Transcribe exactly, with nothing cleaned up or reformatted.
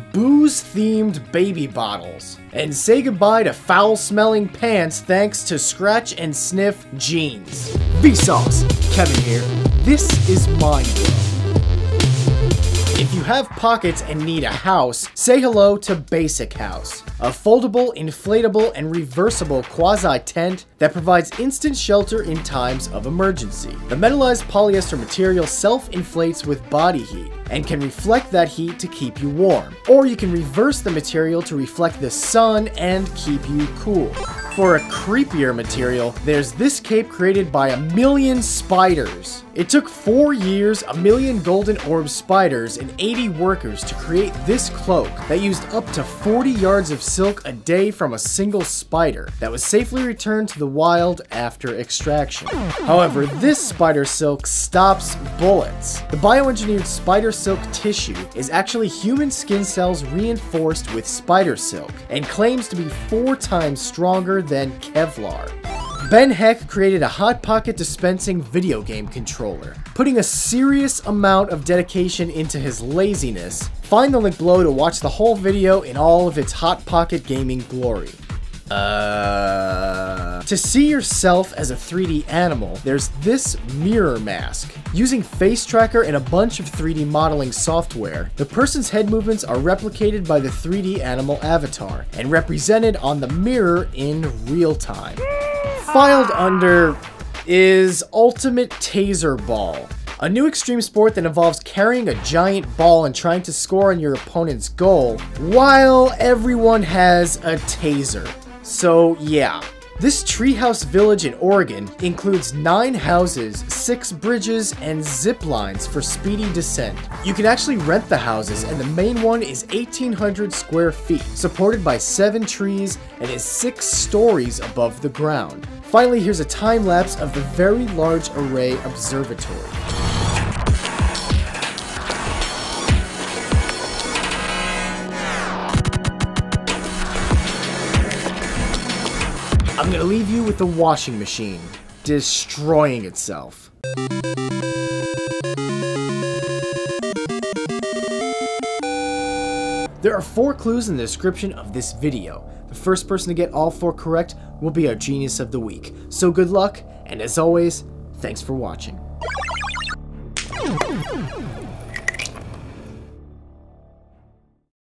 booze-themed baby bottles. And say goodbye to foul-smelling pants thanks to scratch and sniff jeans. Vsauce, Kevin here. This is Mindblow. If you have pockets and need a house, say hello to Basic House, a foldable, inflatable, and reversible quasi-tent that provides instant shelter in times of emergency. The metallized polyester material self-inflates with body heat and can reflect that heat to keep you warm. Or you can reverse the material to reflect the sun and keep you cool. For a creepier material, there's this cape created by a million spiders. It took four years, a million golden orb spiders, and eighty workers to create this cloak that used up to forty yards of silk a day from a single spider that was safely returned to the wild after extraction. However, this spider silk stops bullets. The bioengineered spider silk tissue is actually human skin cells reinforced with spider silk and claims to be four times stronger than Kevlar. Ben Heck created a Hot Pocket dispensing video game controller, putting a serious amount of dedication into his laziness. Find the link below to watch the whole video in all of its Hot Pocket gaming glory. Uh... To see yourself as a three D animal, there's this mirror mask. Using Face Tracker and a bunch of three D modeling software, the person's head movements are replicated by the three D animal avatar and represented on the mirror in real time. Filed under is Ultimate Taser Ball, a new extreme sport that involves carrying a giant ball and trying to score on your opponent's goal while everyone has a taser. So yeah. This treehouse village in Oregon includes nine houses, six bridges, and zip lines for speedy descent. You can actually rent the houses, and the main one is eighteen hundred square feet, supported by seven trees, and is six stories above the ground. Finally, here's a time lapse of the Very Large Array Observatory. I'm gonna leave you with the washing machine, destroying itself. There are four clues in the description of this video. The first person to get all four correct will be our Genius of the Week. So good luck, and as always, thanks for watching.